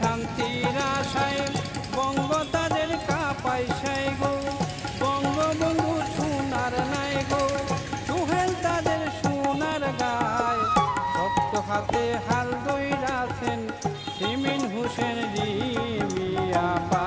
শান্তির আশায় বঙ্গ তাদের কাপাই সাই গো বঙ্গবন্ধু সোনার নাই গো সোহেল তাদের সোনার গায় শক্ত হাতে হাল ধইরাছেন সিমিন হোসেন রিমিয়া।